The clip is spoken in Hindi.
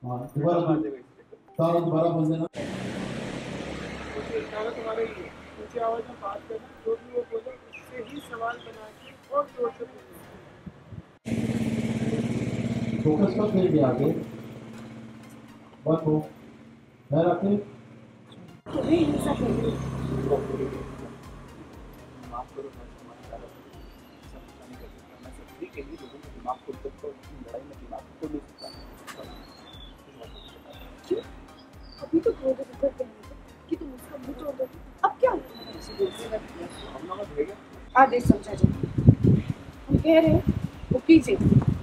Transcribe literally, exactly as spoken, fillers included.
हाँ दोबारा बोल तारा दोबारा बोल देना। तुम्हारा ही है, ऊंची आवाज में बात करना, जो भी वो बोले उससे ही सवाल बना के और जोर से पूछना। फोकस पर फिर भी आगे देखो मैं रखे तुम्हें हिंसा करनी है। माफ करो, मैं तुम्हारी गलत ऐसा कुछ नहीं कर सकता। मैं सभी के लिए लोगों के दिमाग को तक पर लड़ाई में दिमाग को नहीं सकता। क्यों? अभी तो बोल रहे थे कि तुम उसका मुंह तोड़ दोगे, अब क्या हुआ? ऐसे बोलते रहते हो। हम लोग भेगे आदेश समझा जाए। हम कह रहे हैं वो पीछे